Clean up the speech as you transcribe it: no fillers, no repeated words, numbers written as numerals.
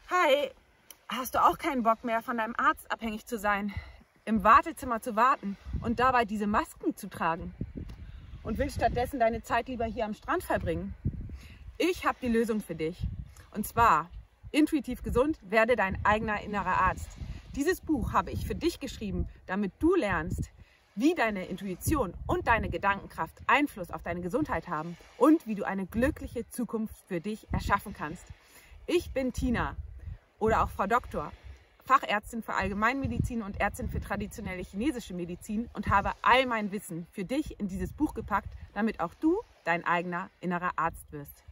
Hi, hast du auch keinen Bock mehr, von deinem Arzt abhängig zu sein, im Wartezimmer zu warten und dabei diese Masken zu tragen? Und willst stattdessen deine Zeit lieber hier am Strand verbringen? Ich habe die Lösung für dich. Und zwar, intuitiv gesund, werde dein eigener innerer Arzt. Dieses Buch habe ich für dich geschrieben, damit du lernst, wie deine Intuition und deine Gedankenkraft Einfluss auf deine Gesundheit haben und wie du eine glückliche Zukunft für dich erschaffen kannst. Ich bin Tina oder auch Frau Doktor, Fachärztin für Allgemeinmedizin und Ärztin für traditionelle chinesische Medizin und habe all mein Wissen für dich in dieses Buch gepackt, damit auch du dein eigener innerer Arzt wirst.